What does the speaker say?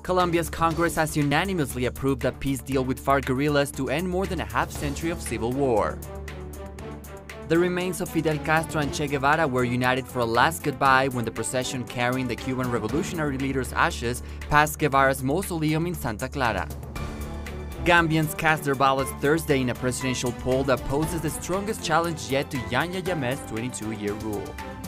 Colombia's Congress has unanimously approved a peace deal with FARC guerrillas to end more than a half-century of civil war. The remains of Fidel Castro and Che Guevara were united for a last goodbye when the procession carrying the Cuban revolutionary leader's ashes passed Guevara's mausoleum in Santa Clara. Gambians cast their ballots Thursday in a presidential poll that poses the strongest challenge yet to Yahya Jammeh's 22-year rule.